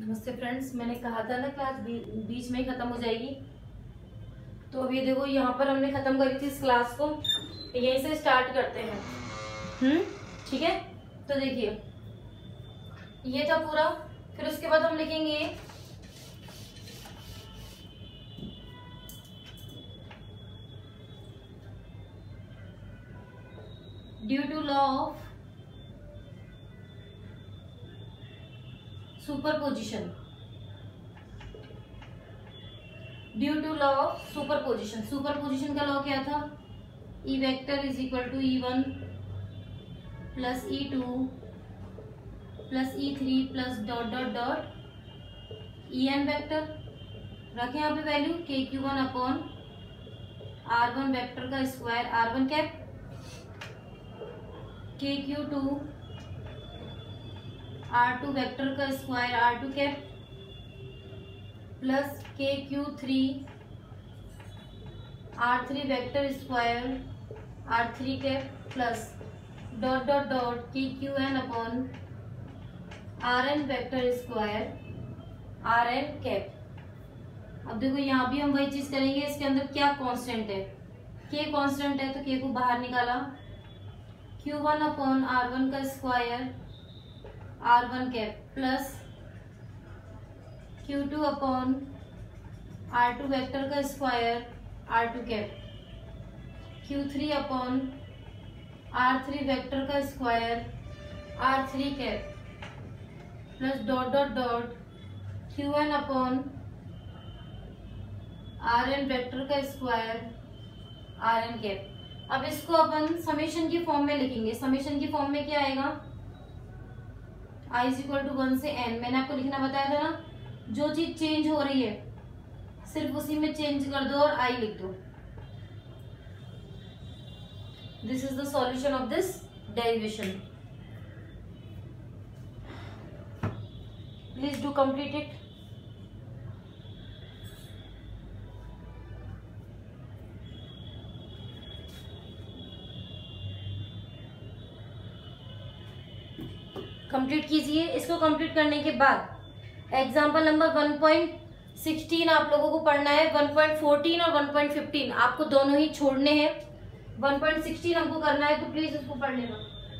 नमस्ते फ्रेंड्स, मैंने कहा था ना क्लास बीच में ही खत्म हो जाएगी। तो अभी देखो यहाँ पर हमने खत्म करी थी इस क्लास को, यहीं से स्टार्ट करते हैं। ठीक है, तो देखिए ये था पूरा। फिर उसके बाद हम लिखेंगे due to law of superposition. Due to law of superposition, superposition का लॉ क्या था? E vector is equal to E1 plus E2 plus E3 plus dot dot dot En vector. रखें यहाँ पे value KQ1 upon R1 vector का square R1 cap, KQ2 R2 vector का square R2 cap plus KQ3 R3 vector square R3 cap plus dot dot dot KQN upon RN vector square RN cap. अब देखो यहाँ भी हम वही चीज करेंगे। इसके अंदर क्या कांस्टेंट है? K कांस्टेंट है, तो K को बाहर निकाला, Q1 अपॉन R1 का square R1 cap plus Q2 upon R2 vector का square R2 cap, Q3 upon R3 vector का square R3 cap plus dot dot dot Qn upon Rn vector का square Rn cap. अब इसको अपन summation की form में लिखेंगे। Summation की form में क्या आएगा? I इज इक्वल टू 1 से n। मैंने आपको लिखना बताया था ना, जो चीज चेंज हो रही है सिर्फ उसी में चेंज कर दो और I लिख दो। This is the solution of this derivation. Please do complete it. Complete कीजिए। इसको कंप्लीट करने के बाद एग्जाम्पल नंबर 1.16 आप लोगों को पढ़ना है। 1.14 और 1.15 आपको दोनों ही छोड़ने हैं। 1.16 हमको करना है, तो प्लीज उसको पढ़ लेना।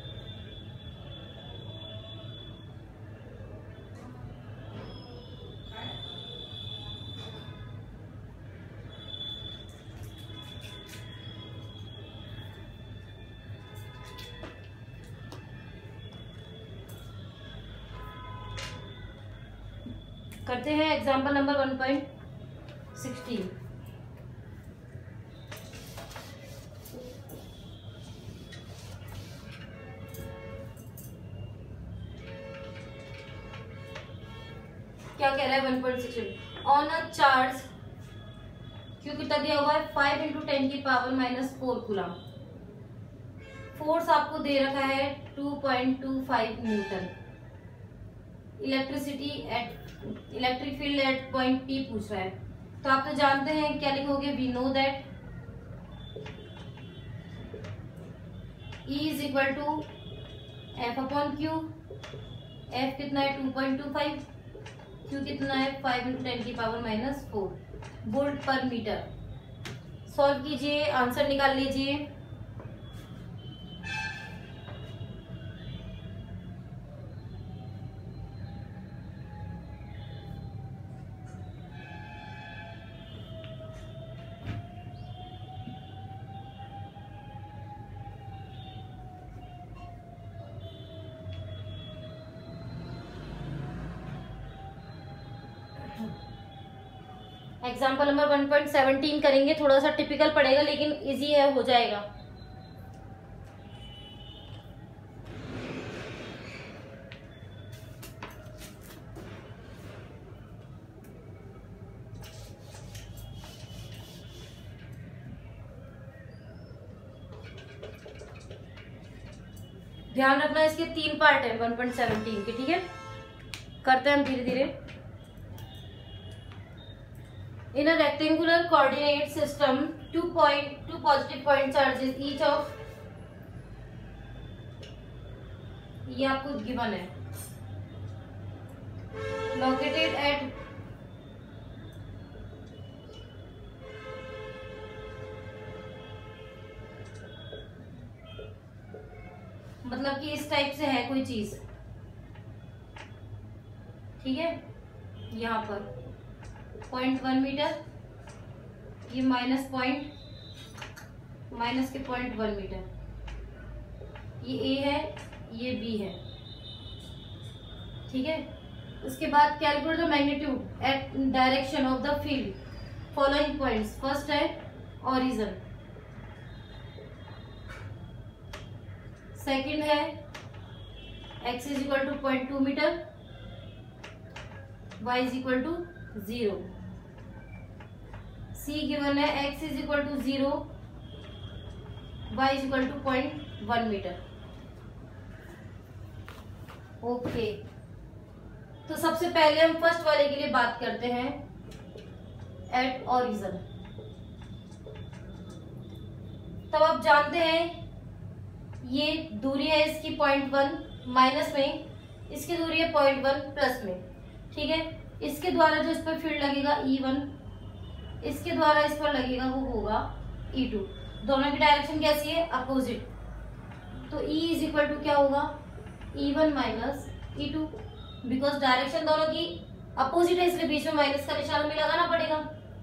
करते हैं एग्जाम्पल नंबर 1.16। क्या कह रहा है 1.16? ऑन अ चार्ज क्यों कितना दिया हुआ है? 5 × 10⁻⁻⁴ कूलम। फोर्स आपको दे रखा है 2.25 newton. Electric field at point P पूछ रहा है, तो आप तो जानते हैं क्या लिखोगे? We know that E is equal to F upon Q। F कितना है? 2.25। Q कितना है? 5 × 10⁻⁻⁴ वोल्ट पर मीटर। सॉल्व कीजिए, आंसर निकाल लीजिए। एग्जाम्पल नंबर 1.17 करेंगे। थोड़ा सा टिपिकल पड़ेगा लेकिन इजी है, हो जाएगा। ध्यान रखना, इसके 3 पार्ट है 1.17 के। ठीक है, करते हैं हम धीरे धीरे। In a rectangular coordinate system, two positive point charges each of, ये आपको गिवन है, located at मतलब कि इस टाइप से है कोई चीज, ठीक है। यहाँ पर 0.1 मीटर, ये माइनस के 0.1 मीटर, ये ए है, ये बी है, ठीक है। उसके बाद calculate the magnitude at direction of the field following points. First है ओरिजिन, सेकंड है x is equal to 0.2 metre, y is equal to 0, c given है x is equal to 0, y is equal to 0.1 metre. Okay, तो सबसे पहले हम first वाले के लिए बात करते हैं, एट ओरिजिन। तब आप जानते हैं ये दूरी है इसकी 0.1 माइनस में, इसकी दूरी है 0.1 प्लस में, ठीक है। इसके द्वारा जो इस पर फील्ड लगेगा E1, इसके द्वारा इस पर लगेगा वो होगा E2। दोनों की डायरेक्शन कैसी है? अपोजिट। तो E इज इक्वल टू क्या होगा? E1 minus E2, because direction दोनों की अपोजिट है, इसलिए बीच में माइनस का निशान हमें लगाना पड़ेगा।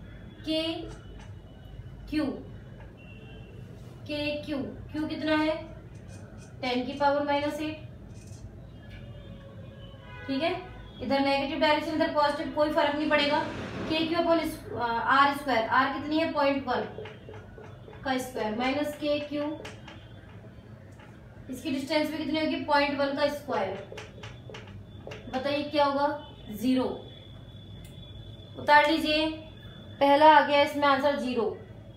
Q कितना है? 10 की पावर -8, ठीक है। इधर नेगेटिव डायरेक्शन, इधर पॉजिटिव, कोई फर्क नहीं पड़ेगा। KQ upon R square, R कितनी है? 0.1 का स्क्वायर माइनस KQ, इसकी डिस्टेंस भी कितनी होगी? 0.1 का स्क्वायर। बताइए क्या होगा? 0। उतार लीजिए, पहला आ गया इसमें आंसर 0।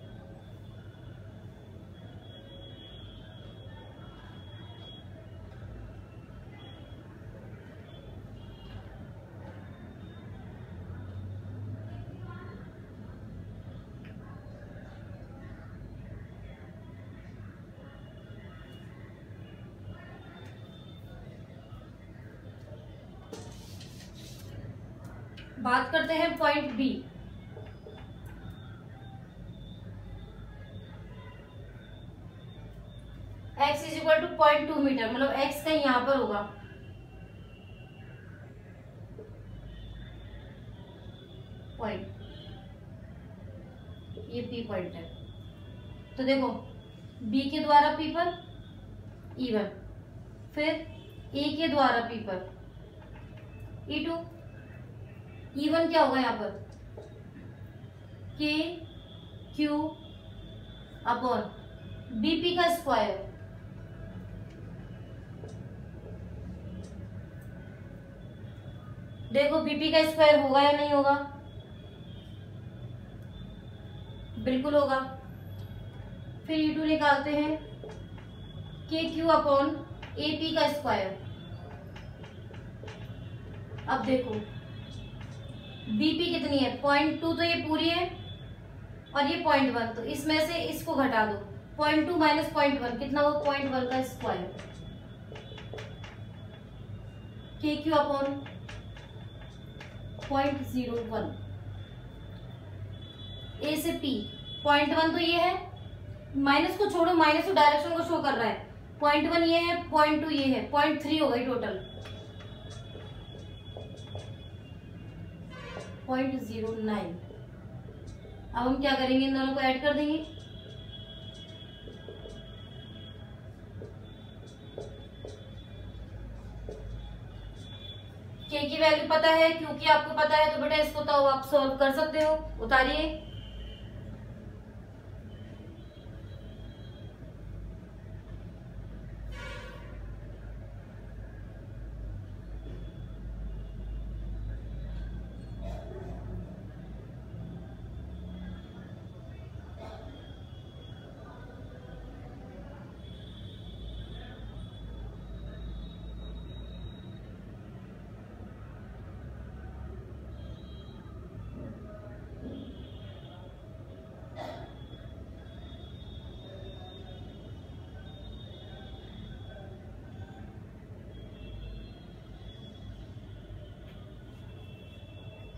बात करते हैं point B. x is equal to 0.2 metre, मतलब x का यहां पर होगा, पॉइंट, ये P पॉइंट है। तो देखो B के द्वारा P पर E1, फिर A के द्वारा P पर E2। E1 क्या होगा यहाँ पर? KQ अपॉन BP का स्क्वायर, देखो BP का स्क्वायर होगा या नहीं होगा? बिल्कुल होगा। फिर E2 निकालते हैं, KQ अपॉन AP का स्क्वायर। अब देखो BP कितनी है? 0.2, तो ये पूरी है, और ये 0.1, तो इसमें से इसको घटा दो। 0.2 माइनस 0.1 कितना हो? 0.1 का स्क्वायर। KQ अपॉन 0.01, A से P 0.1 तो ये है, माइनस को छोड़ो, माइनस तो डायरेक्शन को शो कर रहा है। 0.1 ये है, 0.2 ये है, 0.3 हो गई टोटल, 0.09। अब हम क्या करेंगे? इन दोनों को ऐड कर देंगे। K की वैल्यू पता है, क्योंकि आपको पता है, तो बेटा इसको तो आप सॉल्व कर सकते हो। उतारिए,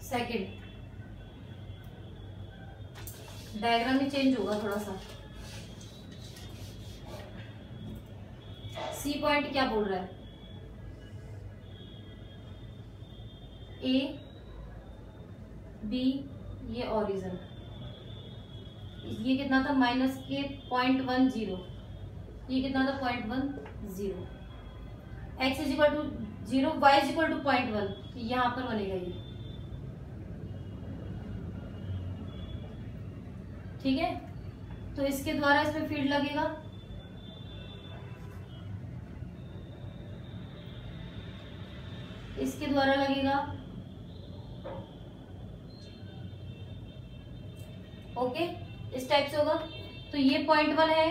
सेकंड, डायग्राम भी चेंज होगा थोड़ा सा। सी पॉइंट क्या बोल रहा है, ए बी, ये ओरिजिन, ये कितना था माइनस के 0.10, ये कितना था 0.10, x is equal to 0, y is equal to 0.1, यहां पर बनेगा ये, ठीक है। तो इसके द्वारा इसमें फील्ड लगेगा, इसके द्वारा लगेगा, ओके, इस टाइप से होगा। तो ये 0.1 है,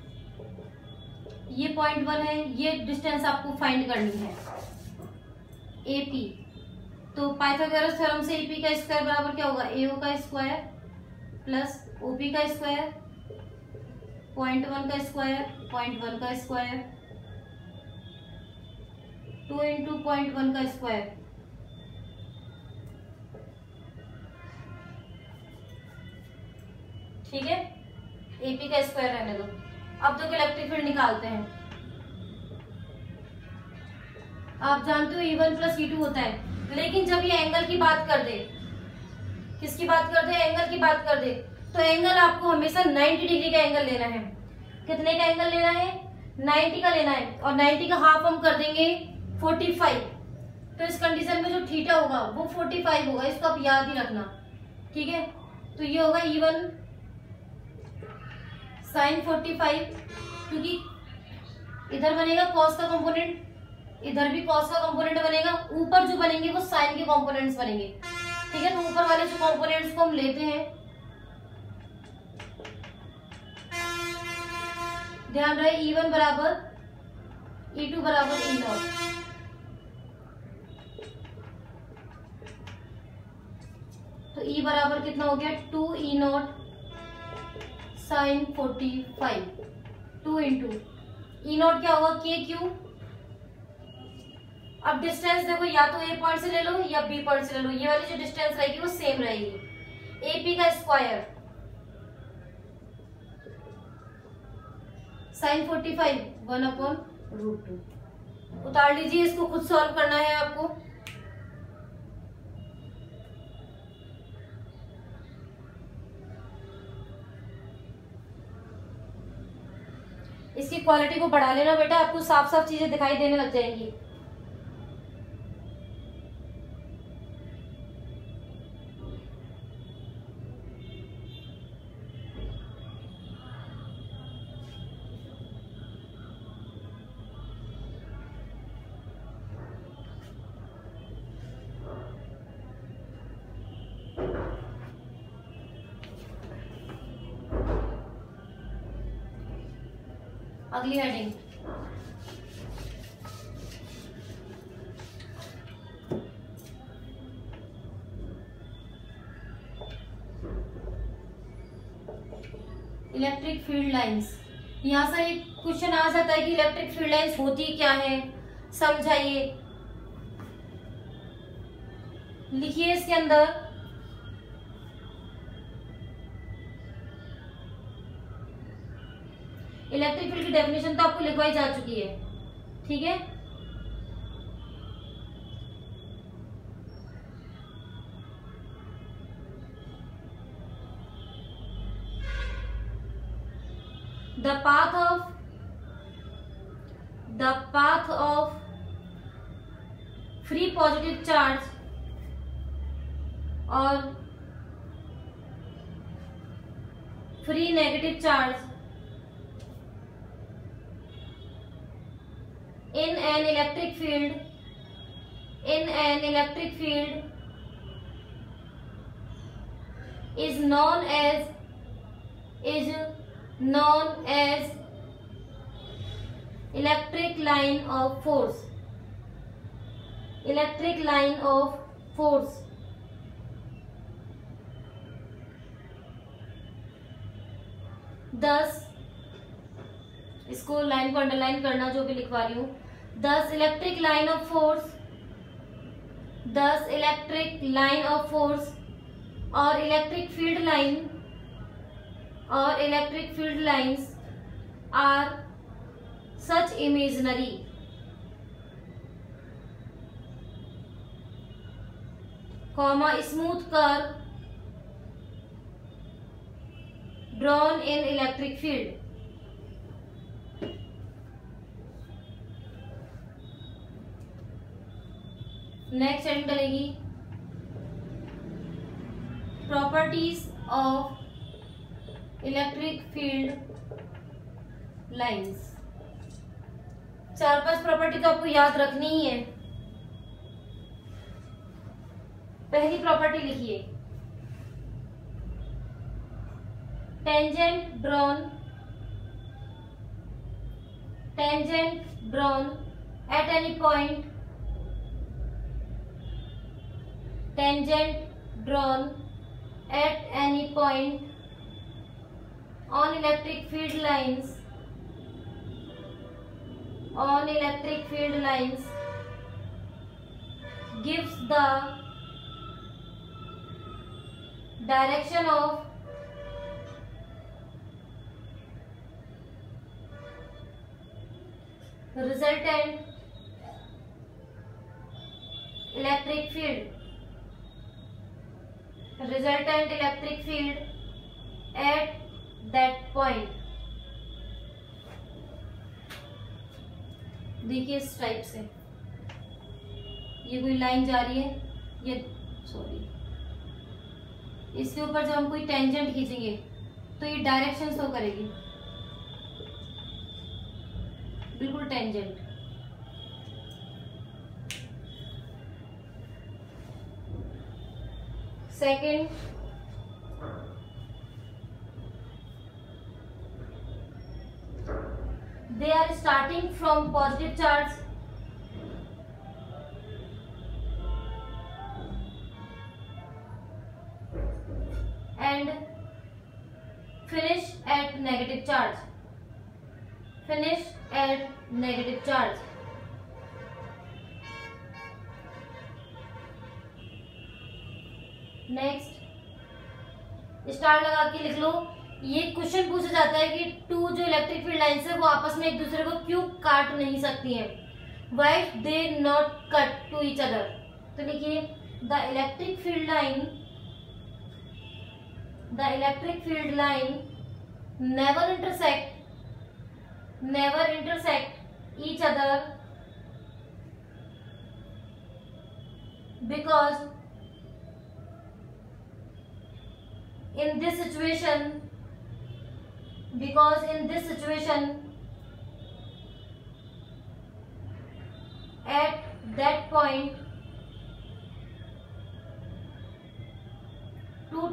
ये 0.1 है, ये डिस्टेंस आपको फाइंड करनी है AP। तो पाइथागोरस थ्योरम से AP का स्क्वायर बराबर क्या होगा, AO का स्क्वायर प्लस OP का स्क्वायर, 0.1 का स्क्वायर, 0.1 का स्क्वायर, 2 इंटू 0.1 का स्क्वायर, ठीक है। AP का स्क्वायर रहने दो। अब तो इलेक्ट्रिक फील्ड निकालते हैं। आप जानते हो E1 प्लस E2 होता है, लेकिन जब ये एंगल की बात कर दे, किसकी बात कर दे, एंगल की बात कर दे, तो एंगल आपको हमेशा 90 डिग्री का एंगल लेना है। कितने का एंगल लेना है, 90 का लेना है, और 90 का हाफ हम कर देंगे 45। तो इस कंडीशन में जो थीटा होगा वो 45 होगा, इसको आप याद ही रखना, ठीक है। तो ये होगा E1 sin 45, क्योंकि इधर बनेगा कॉस का कंपोनेंट, इधर भी कॉस का कंपोनेंट बनेगा, ऊपर जो बनेंगे वो साइन के कंपोनेंट्स बनेंगे, ठीक है। तो ऊपर वाले जो कंपोनेंट्स को हम लेते हैं, ध्यान रहे E1 बराबर E2 बराबर E0। तो E बराबर कितना हो गया 2E0 sin 45, 2 इंटू E0 क्या होगा KQ। अब डिस्टेंस देखो, या तो A पॉइंट से ले लो या B पॉइंट से ले लो, ये वाली जो डिस्टेंस रहेगी वो सेम रहेगी। AP का स्क्वायर sin 45 1/√2। उतार लीजिए, इसको खुद सॉल्व करना है आपको। इसकी क्वालिटी को बढ़ा लेना बेटा, आपको साफ साफ चीजें दिखाई देने लग जाएंगी। अगली हेडिंग, इलेक्ट्रिक फील्ड लाइंस। यहां से एक क्वेश्चन आ जाता है कि इलेक्ट्रिक फील्ड लाइंस होती क्या है, समझाइए, लिखिए इसके अंदर। इलेक्ट्रिक फील्ड की डेफिनेशन तो आपको लिखवाई जा चुकी है, ठीक है। The path of free positive charge और free negative charge in an electric field is known as electric line of force. Thus, इसको लाइन को अंडरलाइन करना, जो भी लिखवा रही हूं। Thus, electric line of force Thus electric line of force or electric field line or electric field lines are such imaginary comma smooth curve drawn in electric field. Next heading डलेगी properties of electric field lines. 4-5 property तो आपको याद रखनी ही है। पहली property लिखिए, tangent drawn at any point, tangent drawn at any point on electric field lines gives the direction of resultant electric field at that point। देखिए इस टाइप से ये कोई लाइन जा रही है, ये सॉरी इसके ऊपर जब हम कोई टेंजेंट खींचेंगे तो ये डायरेक्शन शो करेगी, बिल्कुल tangent. Second, they are starting from positive charge and finish at negative charge, next star लगा के लिख लो। ये क्वेश्चन पूछा जाता है कि टू जो इलेक्ट्रिक फील्ड लाइन्स है वो आपस में एक दूसरे को क्यों काट नहीं सकती हैं, why they not cut to each other. तो लिखिए the electric field line never intersect each other because in this situation at that point two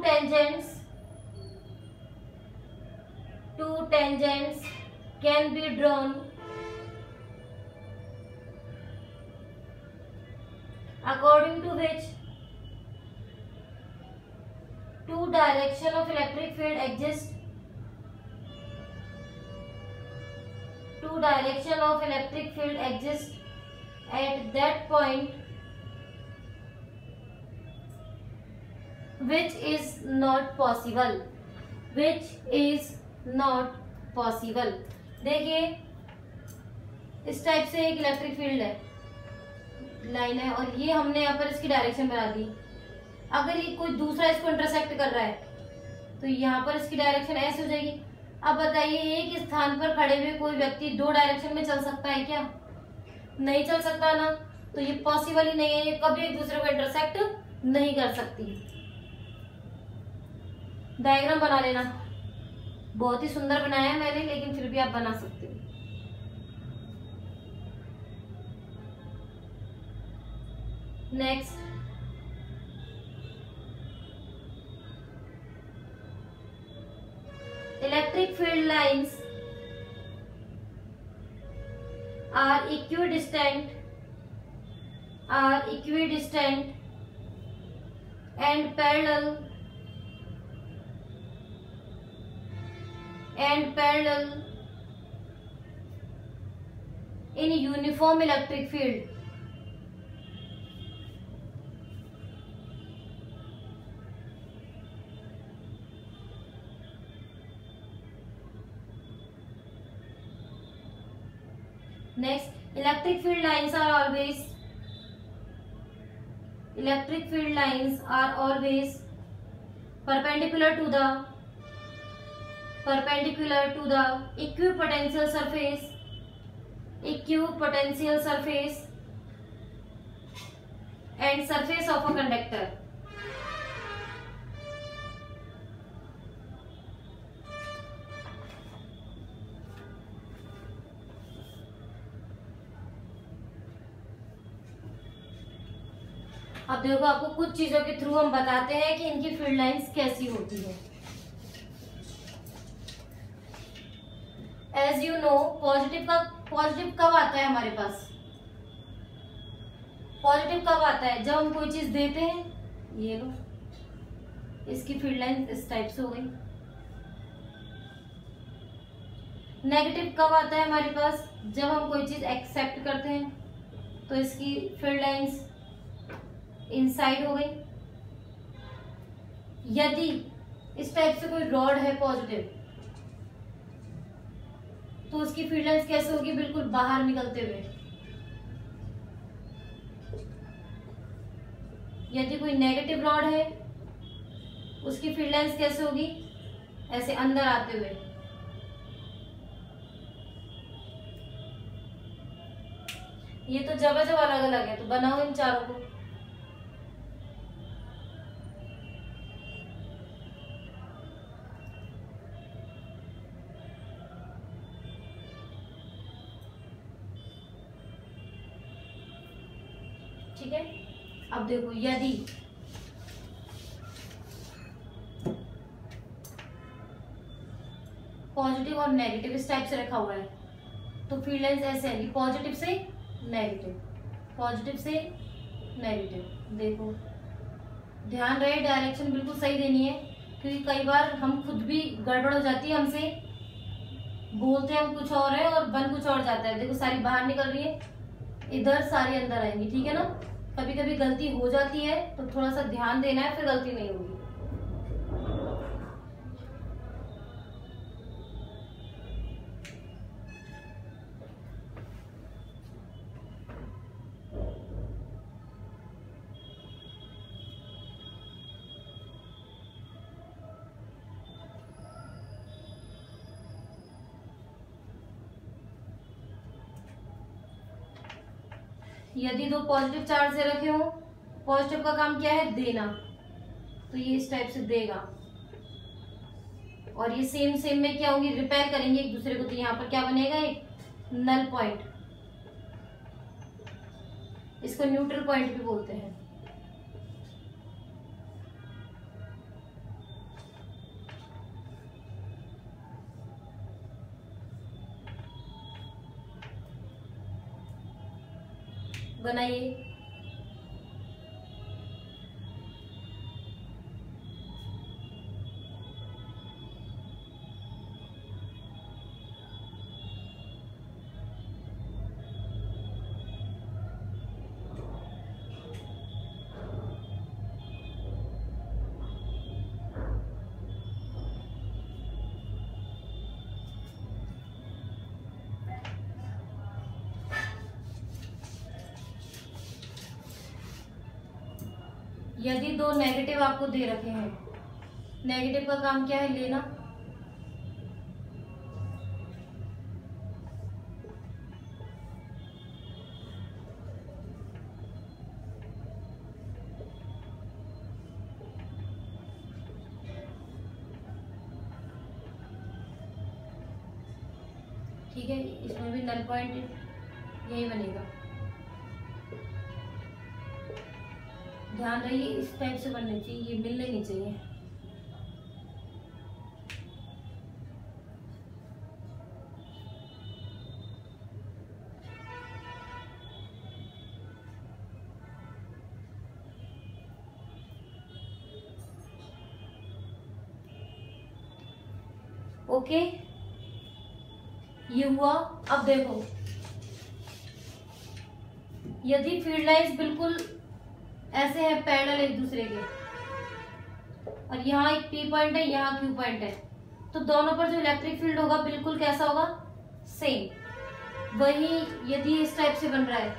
tangents can be drawn according to which two direction of electric field exist at that point, which is not possible। देखिए इस type से एक electric field है, line है, और ये हमने यहाँ पर इसकी डायरेक्शन बना दी। अगर ये कोई दूसरा इसको इंटरसेक्ट कर रहा है तो यहाँ पर इसकी डायरेक्शन ऐसे हो जाएगी। अब बताइए एक स्थान पर खड़े हुए कोई व्यक्ति दो डायरेक्शन में चल सकता है क्या? नहीं चल सकता ना, तो ये पॉसिबल ही नहीं है, ये कभी एक दूसरे को इंटरसेक्ट नहीं कर सकती। डायग्राम बना लेना, बहुत ही सुंदर बनाया है मैंने, लेकिन फिर भी आप बना सकते हो। Next, electric field lines are equidistant and parallel in uniform electric field next, electric field lines are always perpendicular to the equipotential surface and surface of a conductor. अब देखो, आपको कुछ चीजों के थ्रू हम बताते हैं कि इनकी फील्ड लाइंस कैसी होती है। एज यू नो, पॉजिटिव कब आता है हमारे पास? पॉजिटिव कब आता है? जब हम कोई चीज देते हैं, ये लो, इसकी फील्ड लाइन इस टाइप से हो गई। नेगेटिव कब आता है हमारे पास? जब हम कोई चीज एक्सेप्ट करते हैं, तो इसकी फील्ड लाइंस इनसाइड हो गई। यदि इस टाइप से कोई रॉड है पॉजिटिव, तो उसकी फील्ड लाइंस कैसे होगी? बिल्कुल बाहर निकलते हुए। यदि कोई नेगेटिव रॉड है, उसकी फील्ड लाइंस कैसे होगी? ऐसे अंदर आते हुए। ये तो जगह अलग अलग है, तो बनाओ इन चारों को। ठीक है, अब देखो, यदि पॉजिटिव और नेगेटिव इस टाइप से रखा हुआ है, तो फील्ड लाइंस ऐसे आएगी, पॉजिटिव से नेगेटिव, पॉजिटिव से नेगेटिव। देखो, ध्यान रहे डायरेक्शन बिल्कुल सही देनी है, क्योंकि कई बार हम खुद भी गड़बड़ हो जाती है, हमसे बोलते हैं हम कुछ और है और बन कुछ और जाता है। देखो, सारी बाहर निकल रही है, इधर सारी अंदर आएंगी। ठीक है ना? कभी कभी गलती हो जाती है, तो थोड़ा सा ध्यान देना है, फिर गलती नहीं होगी। यदि दो पॉजिटिव चार्ज से रखे हो, पॉजिटिव का काम क्या है? देना, तो ये इस टाइप से देगा, और ये सेम में क्या होंगे? रिपेल करेंगे एक दूसरे को। तो यहाँ पर क्या बनेगा? एक नल पॉइंट, इसको न्यूट्रल पॉइंट भी बोलते हैं। बनाइए। यदि दो नेगेटिव आपको दे रखे हैं, नेगेटिव का काम क्या है? लेना। ठीक है, इसमें भी नल पॉइंट यही बनेगा। ध्यान रहिए, इस टाइप से बनने चाहिए, ये मिलने नहीं चाहिए। ओके, ये हुआ। अब देखो, यदि फील्ड लाइंस बिल्कुल ऐसे है पैरेलल एक दूसरे के, और यहाँ एक P पॉइंट है, यहाँ Q पॉइंट है, तो दोनों पर जो इलेक्ट्रिक फील्ड होगा बिल्कुल कैसा होगा? सेम। वही यदि इस टाइप से बन रहा है,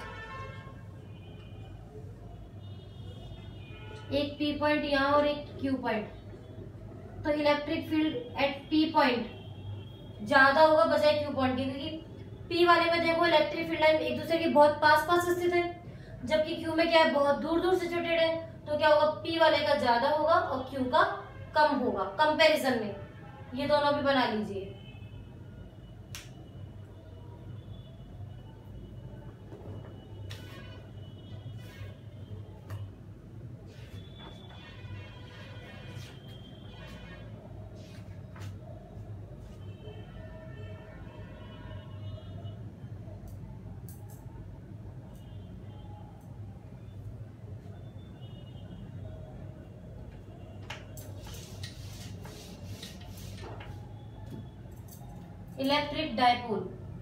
एक P पॉइंट यहाँ और एक Q पॉइंट, तो electric field at P point ज्यादा होगा बजाय Q पॉइंट के, क्योंकि P वाले में देखो इलेक्ट्रिक फील्ड लाइन एक दूसरे के बहुत पास पास स्थित है, जबकि Q में क्या है, बहुत दूर दूर सिचुएटेड है। तो क्या होगा, P वाले का ज्यादा होगा और Q का कम होगा कंपैरिजन में। ये दोनों भी बना लीजिए। इलेक्ट्रिक डायपोल,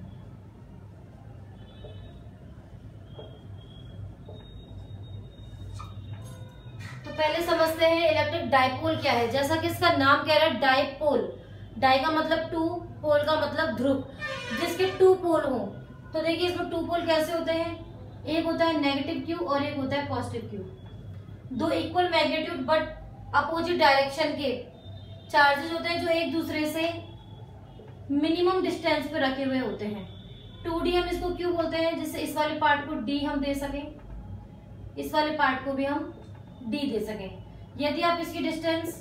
तो पहले समझते हैं इलेक्ट्रिक डायपोल क्या है। जैसा कि इसका नाम कह रहा है डायपोल, डाई का मतलब टू, पोल का मतलब ध्रुव, जिसके टू पोल हो। तो देखिए इसमें टू पोल कैसे होते हैं, एक होता है नेगेटिव क्यू और एक होता है पॉजिटिव क्यू। दो equal magnitude but opposite direction के चार्जेस होते हैं जो एक दूसरे से मिनिमम डिस्टेंस पे रखे हुए होते हैं। 2D हम इसको क्यों बोलते हैं, जिससे इस वाले पार्ट को D हम दे सकें, इस वाले पार्ट को भी हम D दे सकें। यदि आप इसकी डिस्टेंस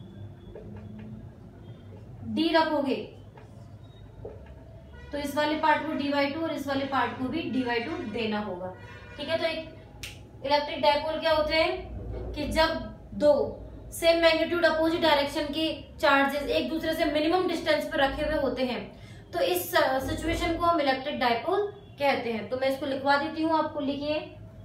D रखोगे तो इस वाले पार्ट को D/2 और इस वाले पार्ट को भी D/2 देना होगा। ठीक है, तो एक इलेक्ट्रिक डायपोल क्या होते हैं कि जब दो सेम मैग्नीट्यूड अपोजिट डायरेक्शन के चार्जेस एक दूसरे से मिनिमम डिस्टेंस पर रखे हुए होते हैं, तो इस सिचुएशन को हम इलेक्ट्रिक डायपोल कहते हैं। तो मैं इसको लिखवा देती हूँ, आपको लिखिए।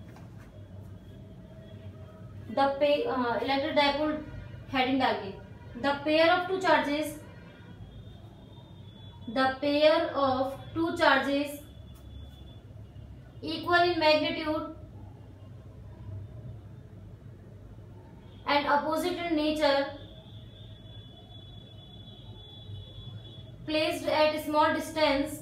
इलेक्ट्रिक डायपोल हेडिंग डाल के, the pair of two charges equal in magnitude and opposite in nature placed at small distance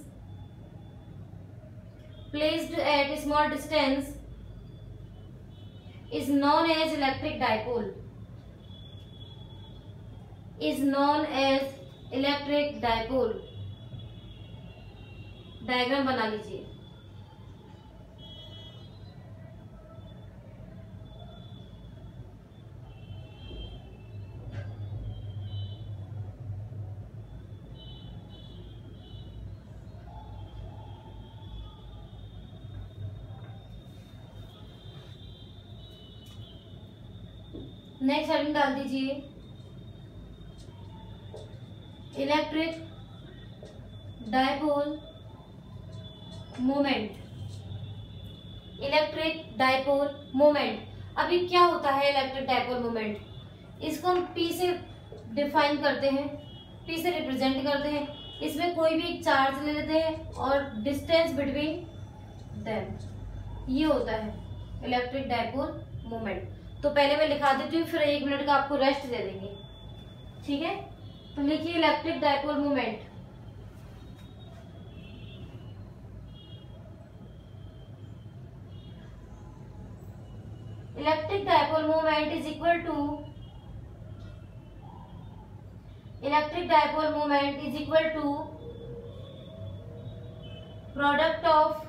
is known as electric dipole, diagram बना लीजिए। नेक्स्ट हेडिंग डाल दीजिए, इलेक्ट्रिक डायपोल मोमेंट। अभी क्या होता है इलेक्ट्रिक डायपोल मोमेंट, इसको हम P से डिफाइन करते हैं, P से रिप्रेजेंट करते हैं। इसमें कोई भी एक चार्ज ले लेते हैं और डिस्टेंस बिटवीन देम, ये होता है इलेक्ट्रिक डायपोल मोमेंट। तो पहले मैं लिखा देती हूँ, फिर 1 मिनट का आपको रेस्ट दे देंगे। ठीक है, तो लिखिए electric dipole moment. Electric dipole moment is equal to product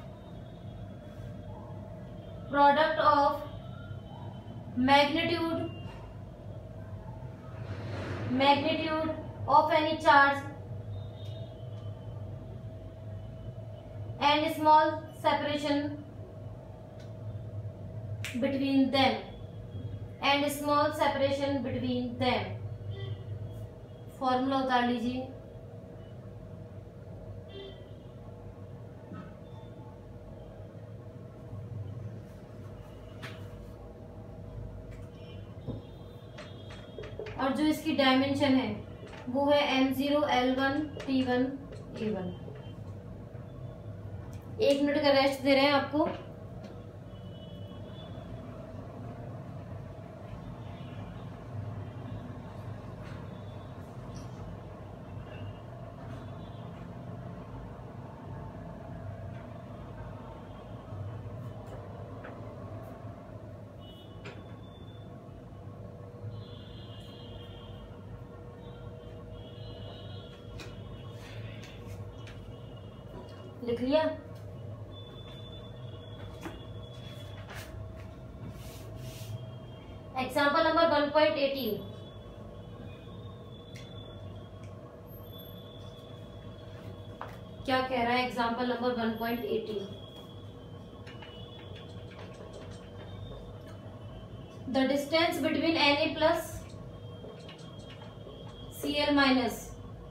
of magnitude of any charge and small separation between them। Formula उतार लीजिए। और जो इसकी डायमेंशन है वो है M0 L1 T1 A1। 1 minute का रेस्ट दे रहे हैं आपको। लिख लिया। एग्जाम्पल नंबर 1.18, क्या कह रहा है example number 1.18? The distance between Na plus Cl minus,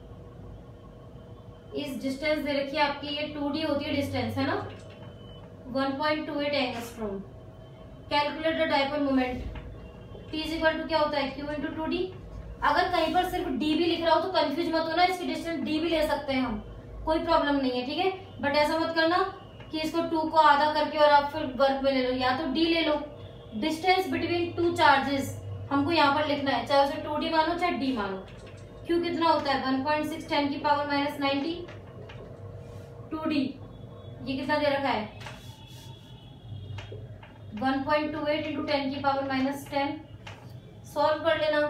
इस डिस्टेंस दे रखी है आपकी, ये 2d होती है डिस्टेंस, है ना, 1.28 angstrom. Calculate the dipole moment, T is equal to क्या होता है, Q इंटू 2d। अगर कहीं पर सिर्फ d भी लिख रहा हो तो कंफ्यूज मत होना, इसकी डिस्टेंस d भी ले सकते हैं हम, कोई प्रॉब्लम नहीं है, ठीक है। बट ऐसा मत करना कि इसको 2 को आधा करके और आप फिर वर्क में ले लो, या तो d ले लो। डिस्टेंस बिटवीन टू चार्जेस हमको यहाँ पर लिखना है, चाहे उसे 2d मानो चाहे d मानो। Q कितना होता है, 1.6 10 की पावर माइनस 90, 2d ये कितना दे रखा है, 1.28 इंटू 10 की पावर माइनस 10। सॉल्व कर लेना।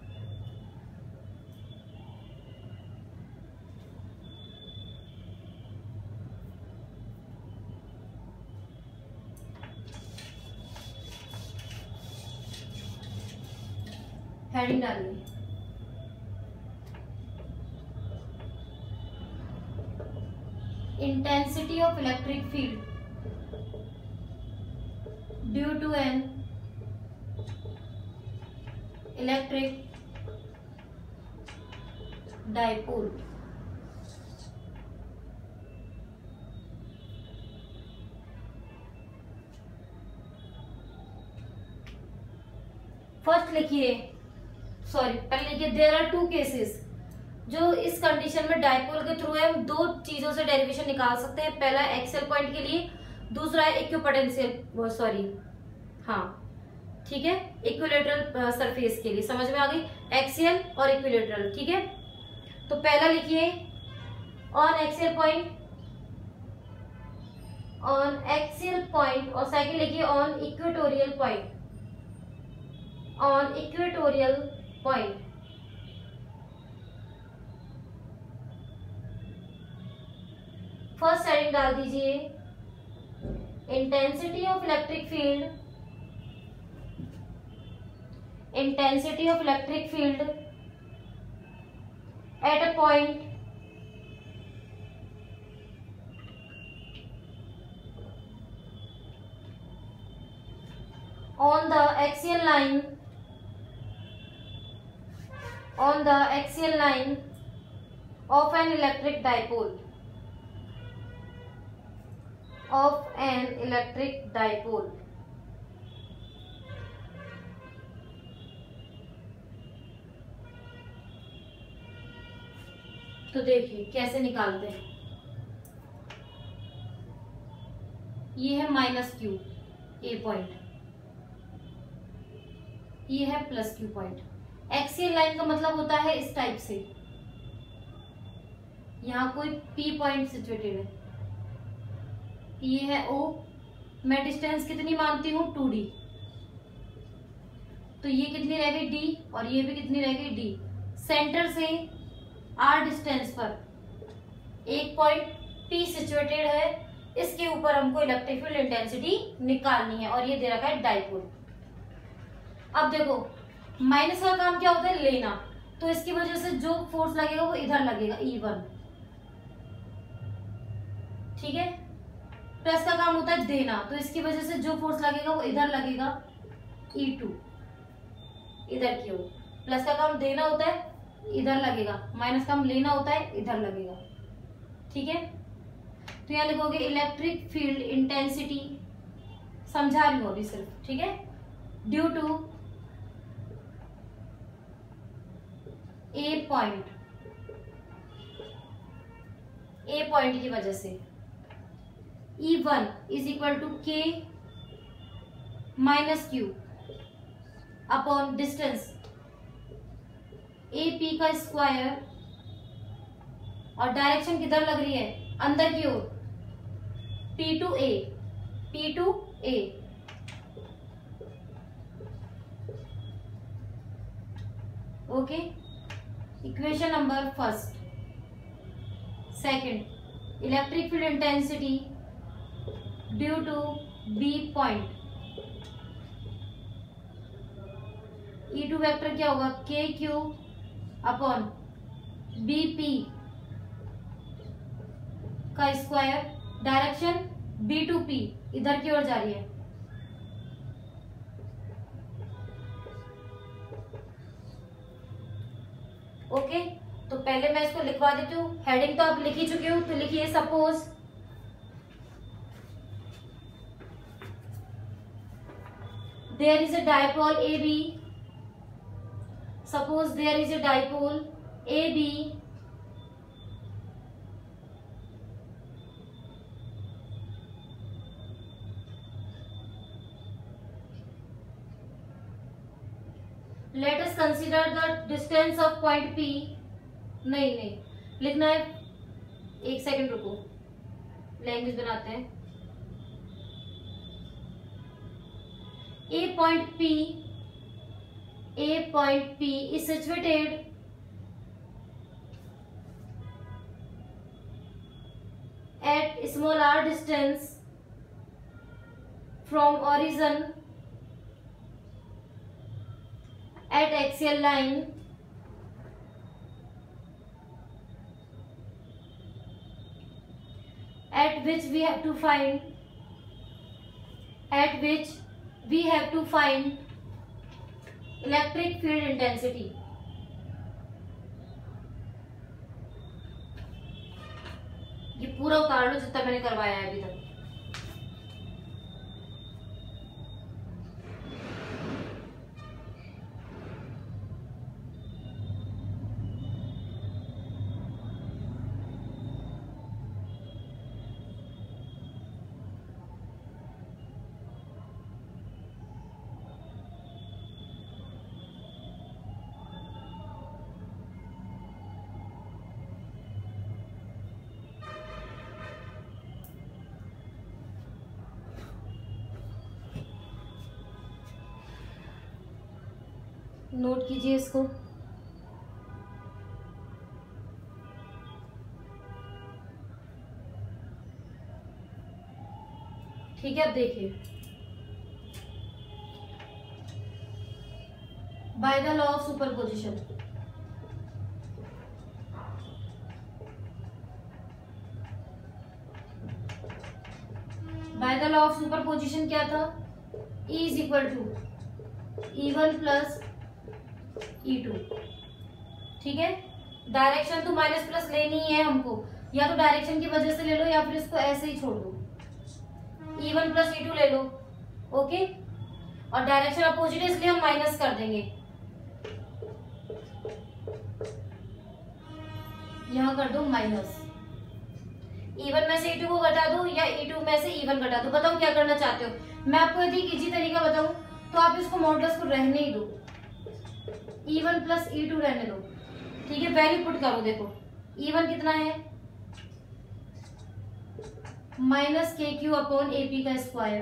हेडिंग डालिए, intensity of electric field due to an electric dipole। First लिखिए, सॉरी पहले लिखिए, देयर आर टू केसेस, जो इस कंडीशन में डाइपोल के थ्रू है हम दो चीजों से डेरिवेशन निकाल सकते हैं। पहला एक्सियल पॉइंट के लिए, दूसरा है इक्विपोटेंशियल, सॉरी हाँ ठीक है, इक्विलेटरल सरफेस के लिए। समझ में आ गई, एक्सियल और इक्विलेटरल, ठीक है। तो पहला लिखिए on axial point, on axial point, और सेकंड लिखिए on equatorial point, on equatorial point. First heading डाल दीजिए, intensity of electric field, intensity of electric field at a point on the axial line, on the axial line of an electric dipole, of an electric dipole। तो देखिए कैसे निकालते हैं, ये है minus Q A point, ये है plus Q point. Axial line का मतलब होता है इस टाइप से, यहां कोई पी पॉइंट सिचुएटेड है, ये है ओ, मैं डिस्टेंस कितनी मानती हूँ 2d, तो ये कितनी रह गई d, और ये भी कितनी रह गई d। सेंटर से r डिस्टेंस पर एक पॉइंट p सिचुएटेड है, इसके ऊपर हमको इलेक्ट्रिक फील्ड इंटेंसिटी निकालनी है, और ये दे रखा है डाइपोल। अब देखो माइनस का काम क्या होता है, लेना, तो इसकी वजह से जो फोर्स लगेगा वो इधर लगेगा E1, ठीक है। प्लस का काम होता है देना, तो इसकी वजह से जो फोर्स लगेगा वो इधर लगेगा E2, इधर की ओर। प्लस का काम देना होता है, इधर लगेगा, माइनस का काम लेना होता है, इधर लगेगा, ठीक है। तो यहां लिखोगे इलेक्ट्रिक फील्ड इंटेंसिटी, समझा रही हूं अभी सिर्फ, ठीक है, due to A point, A point की वजह से E1 is equal to K minus Q upon distance A P का स्क्वायर, और डायरेक्शन किधर लग रही है, अंदर की ओर, P to A, P to A। Okay, equation number first. Second, electric field intensity due to B point, E2 vector क्या होगा, K Q upon B P का square, direction B to P इधर की ओर जा रही है। ओके, तो पहले मैं इसको लिखवा देती हूँ, हेडिंग तो आप लिख ही चुके हो, तो लिखिए suppose there is a dipole A B, suppose there is a dipole AB let us consider the distance of point P, नहीं लिखना है, एक सेकंड रुको, लैंग्वेज बनाते हैं। A point P is situated at small r distance from origin at axial line at which we have to find electric field intensity. ये पूरा उतार लो जितना मैंने करवाया है अभी तक। नोट कीजिए इसको। ठीक है, अब देखिए, by the law of superposition, by the law of superposition क्या था, E is equal to E1 plus E2। ठीक है, डायरेक्शन तो माइनस प्लस लेनी है हमको, या तो डायरेक्शन की वजह से ले लो या फिर इसको ऐसे ही छोड़ दो, E1 प्लस E2 ले लो। ओके, और डायरेक्शन अपोजिट है इसलिए हम माइनस कर देंगे, यहां कर दो माइनस। E1 में से E2 को घटा दो या E2 में से E1 घटा दो, बताओ क्या करना चाहते हो। मैं आपको यदि इजी तरीका बताऊं तो आप इसको मॉडुलस को रहने ही दो, E1 प्लस E2 रहने दो। ठीक है, वैल्यू पुट करो, देखो E1 कितना है, minus K Q upon AP का square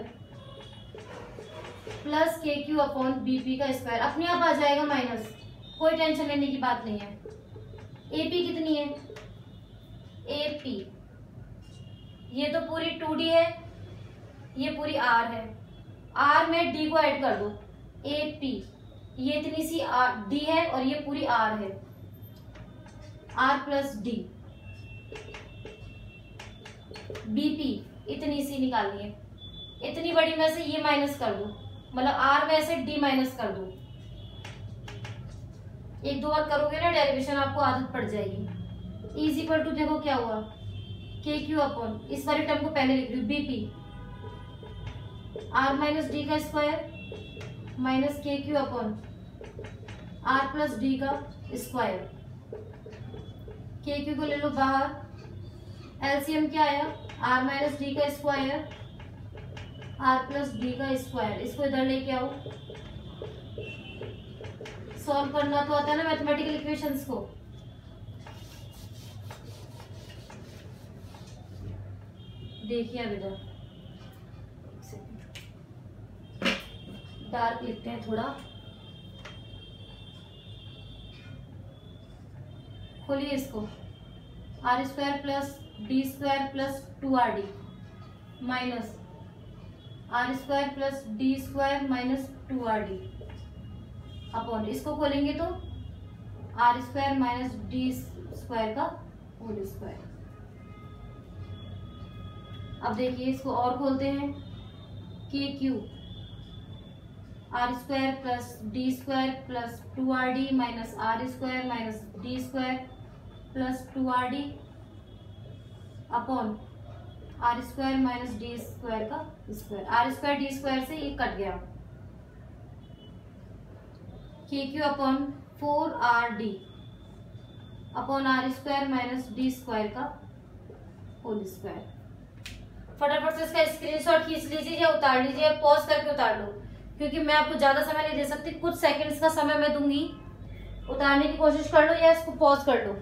plus K Q upon BP का स्क्वायर, अपने आप आ जाएगा माइनस, कोई टेंशन लेने की बात नहीं है। AP कितनी है, AP ये तो पूरी 2D है, ये पूरी R है, R में D को ऐड कर दो, AP ये इतनी सी D है और ये पूरी R है, R प्लस D। BP इतनी सी निकालनी है, इतनी बड़ी में से ये माइनस कर दो, मतलब R में से D माइनस कर दो। एक दो बार करोगे ना डेरिवेशन, आपको आदत पड़ जाएगी। इज इक्वल टू, देखो क्या हुआ, के क्यू अपॉन, इस वाले टर्म को पहले लिख लो, BP R माइनस D का square minus K Q upon R plus D का स्क्वायर। के क्यू को ले लो बाहर, एलसीएम क्या आया, R माइनस D का स्क्वायर R प्लस D का स्क्वायर। इसको इधर लेके आओ, सॉल्व करना तो आता है ना मैथमेटिकल इक्वेशंस को। देखिए अब इधर डार्क लिखते हैं थोड़ा, खोलिए इसको, R square plus D square plus 2rd minus R square plus D square minus 2rd upon, इसको खोलेंगे तो R square minus D square का होल स्क्वायर। अब देखिए इसको और खोलते हैं, K Q R square plus D square plus 2rd minus R square minus D square plus 2rd upon R square minus D square का square. R square D square से ये कट गया, के Q upon 4rd upon R square minus D square का whole square. फटाफट से इसका screenshot खींच लीजिए या उतार लीजिए, या पॉज करके उतार लो, क्योंकि मैं आपको ज्यादा समय नहीं दे सकती, कुछ सेकंड्स का समय मैं दूंगी। उतारने की कोशिश कर लो या इसको पॉज कर लो।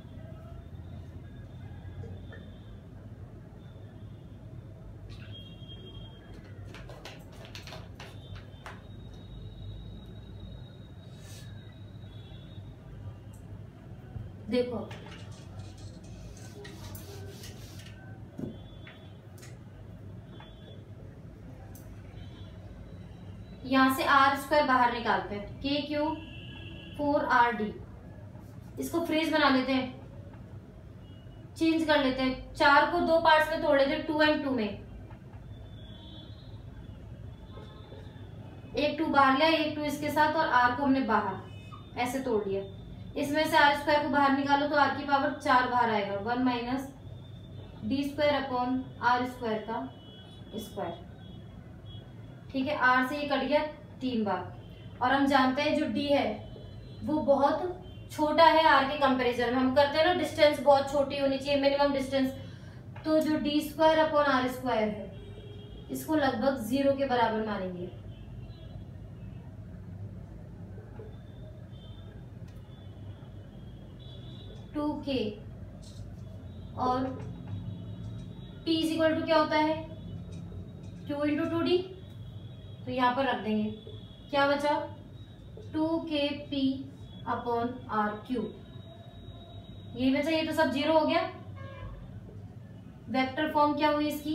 देखो यहां से आर स्क्वायर बाहर निकालते हैं, के क्यू 4rd, इसको फ्रीज बना लेते हैं, चेंज कर लेते हैं, 4 को 2 पार्ट्स में तोड़ लेते हैं, 2 and 2 में, एक 2 बाहर लिया, एक 2 इसके साथ, और आर को हमने बाहर ऐसे तोड़ लिया। इसमें से आर स्क्वायर को बाहर निकालो तो आर की पावर 4 बाहर आएगा, 1 minus D square upon R square का स्क्वायर। ठीक है, आर से ये कट गया 3 बार। और हम जानते हैं जो डी है वो बहुत छोटा है आर के कंपैरिजन में, हम करते हैं ना डिस्टेंस बहुत छोटी होनी चाहिए, मिनिमम डिस्टेंस, तो जो D square upon R square है इसको लगभग 0 के बराबर मानेंगे। टू के और P इज इक्वल टू क्या होता है 2 इंटू 2d, तो यहां पर रख देंगे, क्या बचा 2kp अपॉन आर क्यूब, ये बचा, ये तो सब 0 हो गया। वेक्टर फॉर्म क्या हुई इसकी,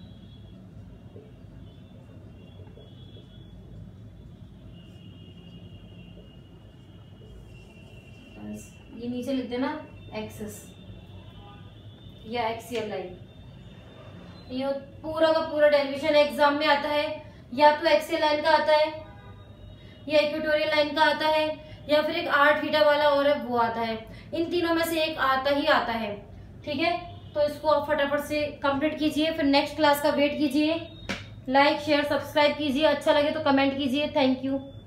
ये नीचे लिख देना एक्सिस या एक्सियल लाइन। ये पूरा का पूरा डेरिवेशन एग्जाम में आता है, या तो एक्सियल लाइन का आता है या इक्वेटोरियल लाइन का आता है, या फिर एक r थीटा वाला और है वो आता है, इन तीनों में से एक आता ही आता है। ठीक है, तो इसको आप फटाफट से कंप्लीट कीजिए, फिर नेक्स्ट क्लास का वेट कीजिए। लाइक शेयर सब्सक्राइब कीजिए, अच्छा लगे तो कमेंट कीजिए। Thank you.